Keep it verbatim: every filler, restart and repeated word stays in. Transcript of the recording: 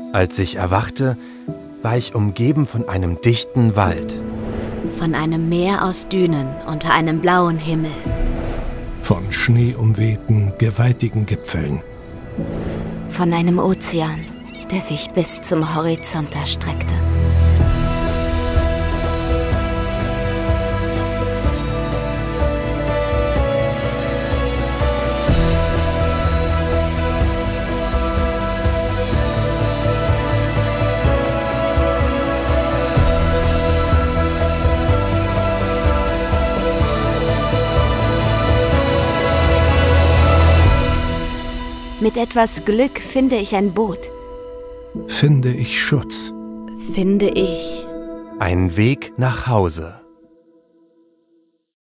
Als ich erwachte, war ich umgeben von einem dichten Wald. Von einem Meer aus Dünen unter einem blauen Himmel. Von schneeumwehten, gewaltigen Gipfeln. Von einem Ozean, der sich bis zum Horizont erstreckte. Mit etwas Glück finde ich ein Boot. Finde ich Schutz. Finde ich Ein Weg nach Hause.